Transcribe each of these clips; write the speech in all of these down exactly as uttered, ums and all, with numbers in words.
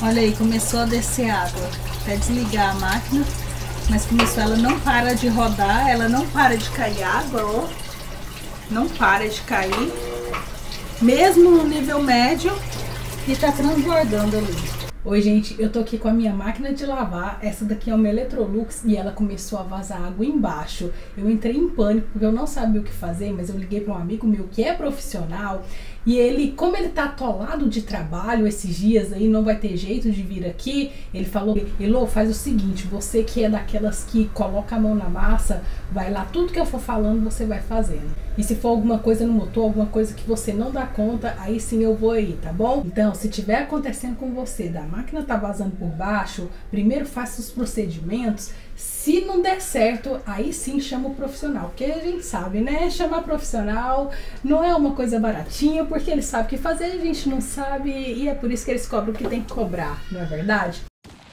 Olha aí, começou a descer água. Até desligar a máquina, mas começou, ela não para de rodar, ela não para de cair água, ó. Não para de cair. Mesmo no nível médio, e tá transbordando ali. Oi, gente, eu tô aqui com a minha máquina de lavar. Essa daqui é uma Electrolux e ela começou a vazar água embaixo. Eu entrei em pânico porque eu não sabia o que fazer, mas eu liguei para um amigo meu que é profissional e ele, como ele tá atolado de trabalho esses dias aí, não vai ter jeito de vir aqui, ele falou: Elô, faz o seguinte, você que é daquelas que coloca a mão na massa, vai lá, tudo que eu for falando você vai fazendo. E se for alguma coisa no motor, alguma coisa que você não dá conta, aí sim eu vou aí, tá bom? Então, se tiver acontecendo com você, da máquina tá vazando por baixo, primeiro faça os procedimentos. Se não der certo, aí sim chama o profissional, porque a gente sabe, né? Chamar profissional não é uma coisa baratinha, porque eles sabem o que fazer, a gente não sabe, e é por isso que eles cobram o que tem que cobrar, não é verdade?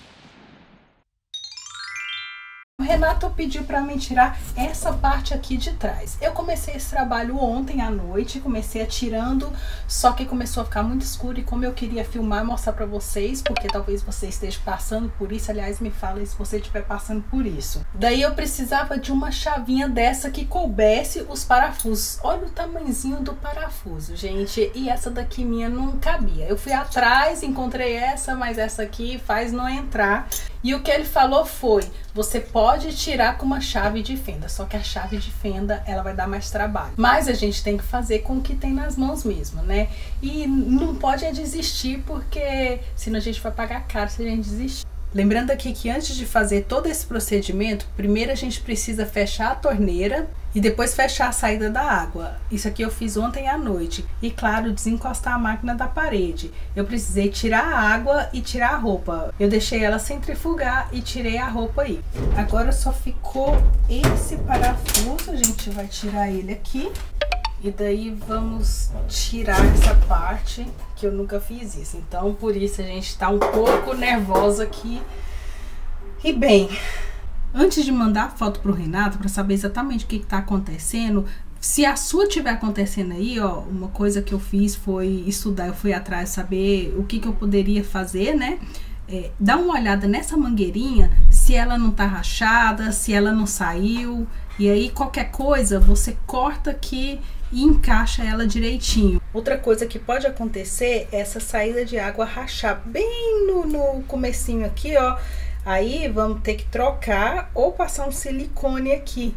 O Renato pediu para mim tirar essa parte aqui de trás. Eu comecei esse trabalho ontem à noite, comecei atirando, só que começou a ficar muito escuro e como eu queria filmar e mostrar para vocês, porque talvez você esteja passando por isso, aliás, me fala se você estiver passando por isso. Daí eu precisava de uma chavinha dessa que coubesse os parafusos. Olha o tamanhozinho do parafuso, gente, e essa daqui minha não cabia. Eu fui atrás, encontrei essa, mas essa aqui faz não entrar. E o que ele falou foi: você pode tirar com uma chave de fenda, só que a chave de fenda ela vai dar mais trabalho. Mas a gente tem que fazer com o que tem nas mãos mesmo, né? E não pode é desistir, porque senão a gente vai pagar caro se a gente desistir. Lembrando aqui que antes de fazer todo esse procedimento, primeiro a gente precisa fechar a torneira e depois fechar a saída da água. Isso aqui eu fiz ontem à noite. E claro, desencostar a máquina da parede. Eu precisei tirar a água e tirar a roupa. Eu deixei ela centrifugar e tirei a roupa aí. Agora só ficou esse parafuso, a gente vai tirar ele aqui. E daí vamos tirar essa parte, que eu nunca fiz isso. Então por isso a gente tá um pouco nervosa aqui. E bem, antes de mandar a foto pro Renato, para saber exatamente o que que tá acontecendo, se a sua tiver acontecendo aí, ó, uma coisa que eu fiz foi estudar, eu fui atrás saber o que que eu poderia fazer, né? É, dá uma olhada nessa mangueirinha, se ela não tá rachada, se ela não saiu. E aí qualquer coisa, você corta aqui e encaixa ela direitinho. Outra coisa que pode acontecer é essa saída de água rachar bem no, no comecinho aqui, ó. Aí vamos ter que trocar ou passar um silicone aqui.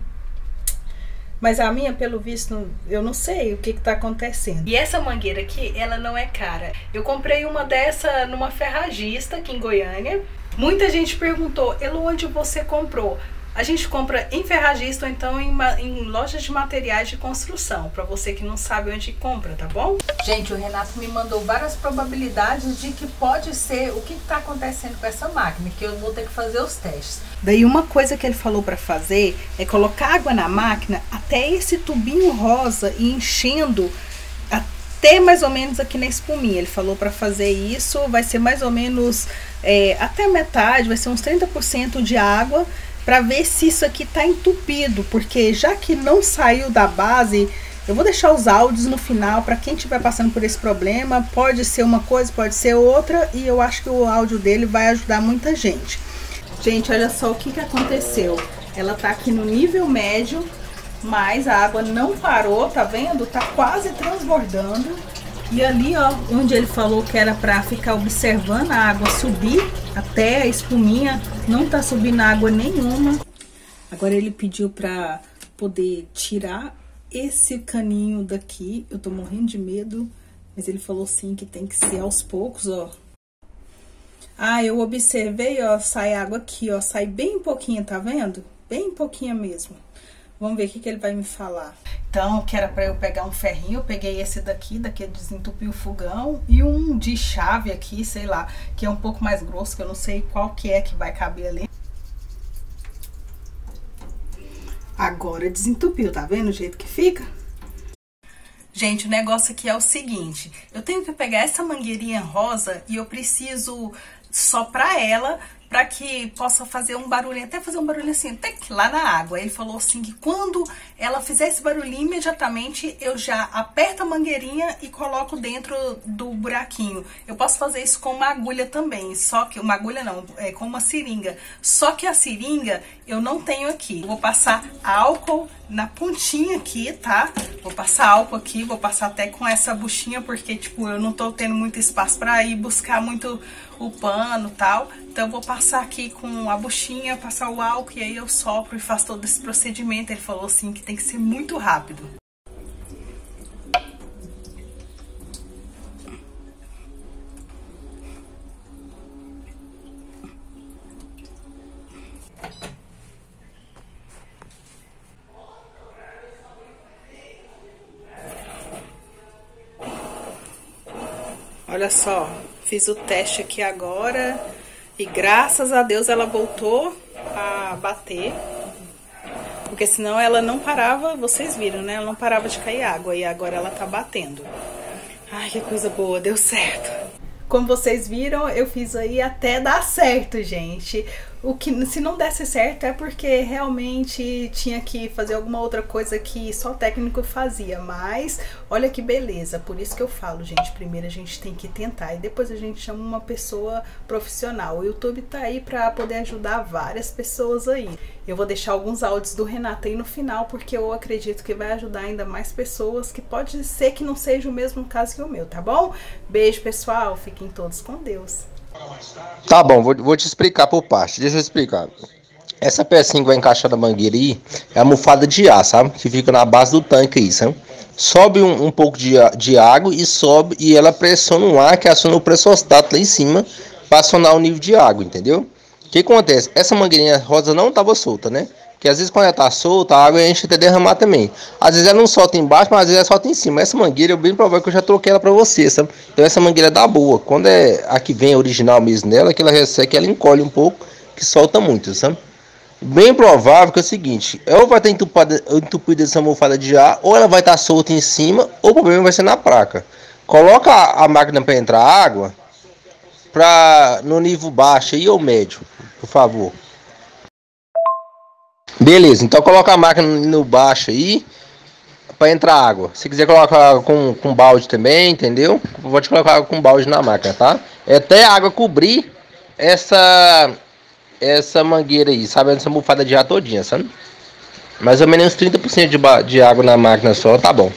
Mas a minha, pelo visto, eu não sei o que que tá acontecendo. E essa mangueira aqui, ela não é cara. Eu comprei uma dessa numa ferragista aqui em Goiânia. Muita gente perguntou: Elô, onde você comprou? A gente compra em ferragista ou então em, em lojas de materiais de construção, para você que não sabe onde compra, tá bom? Gente, o Renato me mandou várias probabilidades de que pode ser o que está acontecendo com essa máquina, que eu vou ter que fazer os testes. Daí uma coisa que ele falou para fazer é colocar água na máquina até esse tubinho rosa e enchendo até mais ou menos aqui na espuminha. Ele falou para fazer isso, vai ser mais ou menos é, até metade, vai ser uns trinta por cento de água, para ver se isso aqui tá entupido, porque já que não saiu da base, eu vou deixar os áudios no final para quem estiver passando por esse problema. Pode ser uma coisa, pode ser outra, e eu acho que o áudio dele vai ajudar muita gente. Gente, olha só o que que aconteceu. Ela tá aqui no nível médio, mas a água não parou, tá vendo? Tá quase transbordando. E ali, ó, onde ele falou que era para ficar observando a água subir até a espuminha, não tá subindo água nenhuma. Agora ele pediu para poder tirar esse caninho daqui. Eu tô morrendo de medo, mas ele falou sim que tem que ser aos poucos, ó. Ah, eu observei, ó, sai água aqui, ó, sai bem pouquinho, tá vendo? Bem pouquinho mesmo. Vamos ver o que que ele vai me falar. Então, que era para eu pegar um ferrinho, eu peguei esse daqui, daquele desentupir o fogão, e um de chave aqui, sei lá, que é um pouco mais grosso, que eu não sei qual que é que vai caber ali. Agora desentupiu, tá vendo o jeito que fica? Gente, o negócio aqui é o seguinte, eu tenho que pegar essa mangueirinha rosa e eu preciso soprar ela para que possa fazer um barulhinho, até fazer um barulho assim, até que lá na água. Ele falou assim que quando ela fizer esse barulhinho, imediatamente eu já aperto a mangueirinha e coloco dentro do buraquinho. Eu posso fazer isso com uma agulha também, só que uma agulha não, é com uma seringa. Só que a seringa eu não tenho aqui. Vou passar álcool na pontinha aqui, tá? Vou passar álcool aqui, vou passar até com essa buchinha, porque, tipo, eu não tô tendo muito espaço pra ir buscar muito o pano e tal. Então, eu vou passar aqui com a buchinha, passar o álcool e aí eu sopro e faço todo esse procedimento. Ele falou, assim, que tem que ser muito rápido. Olha só, fiz o teste aqui agora e graças a Deus ela voltou a bater, porque senão ela não parava, vocês viram, né? Ela não parava de cair água e agora ela tá batendo. Ai, que coisa boa, deu certo. Como vocês viram, eu fiz aí até dar certo, gente. O que, se não desse certo é porque realmente tinha que fazer alguma outra coisa que só o técnico fazia. Mas olha que beleza, por isso que eu falo, gente, primeiro a gente tem que tentar e depois a gente chama uma pessoa profissional. O YouTube tá aí pra poder ajudar várias pessoas aí. Eu vou deixar alguns áudios do Renato aí no final, porque eu acredito que vai ajudar ainda mais pessoas, que pode ser que não seja o mesmo caso que o meu, tá bom? Beijo, pessoal, fiquem todos com Deus. Tá bom, vou, vou te explicar por parte. Deixa eu explicar. Essa pecinha que vai encaixar na mangueira aí é a almofada de ar, sabe? Que fica na base do tanque aí, sabe? Sobe um, um pouco de, de água e sobe e ela pressiona o ar que aciona o pressostato lá em cima para acionar o nível de água, entendeu? O que acontece? Essa mangueirinha rosa não estava solta, né? Porque às vezes quando ela tá solta, a água enche até derramar também. Às vezes ela não solta embaixo, mas às vezes ela solta em cima. Essa mangueira, eu bem provável que eu já troquei ela pra você, sabe? Então essa mangueira é da boa. Quando é a que vem a original mesmo dela, que ela resseca, ela encolhe um pouco, que solta muito, sabe? Bem provável que é o seguinte, ou vai estar entupida, entupida essa almofada de ar, ou ela vai estar solta em cima, ou o problema vai ser na placa. Coloca a, a máquina para entrar água pra, no nível baixo aí ou médio, por favor. Beleza, então coloca a máquina no baixo aí para entrar água. Se quiser colocar com, com balde também, entendeu? Pode colocar com balde na máquina, tá? É até a água cobrir essa essa mangueira aí, sabe? Essa almofada de ar todinha, sabe? Mais ou menos trinta por cento de, de água na máquina só, tá bom.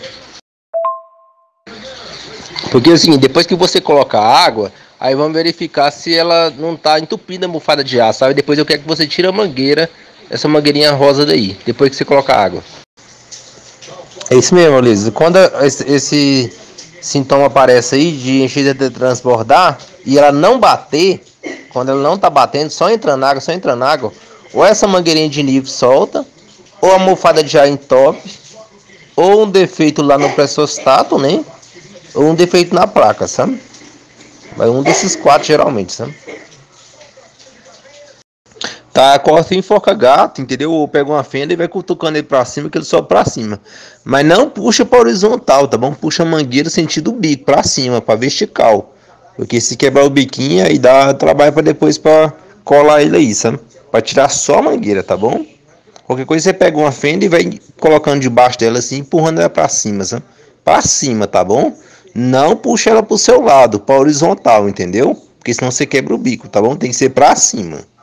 Porque assim, depois que você coloca a água, aí vamos verificar se ela não tá entupida a almofada de ar, sabe? Depois eu quero que você tire a mangueira, essa mangueirinha rosa daí, depois que você coloca a água. É isso mesmo, Liz. Quando esse, esse sintoma aparece aí de encher de transbordar e ela não bater, quando ela não tá batendo, só entrando água, só entrando água, ou essa mangueirinha de nível solta, ou a almofada de ar entope, ou um defeito lá no pressostato, né? Ou um defeito na placa, sabe? Vai um desses quatro geralmente, sabe? Tá, corta e enfoca gato, entendeu? Ou pega uma fenda e vai cutucando ele pra cima, que ele sobe pra cima. Mas não puxa pra horizontal, tá bom? Puxa a mangueira sentido bico, pra cima, pra vertical. Porque se quebrar o biquinho, aí dá trabalho pra depois pra colar ele aí, sabe? Pra tirar só a mangueira, tá bom? Qualquer coisa você pega uma fenda e vai colocando debaixo dela assim, empurrando ela pra cima, sabe? Pra cima, tá bom? Não puxa ela pro seu lado, pra horizontal, entendeu? Porque senão você quebra o bico, tá bom? Tem que ser pra cima.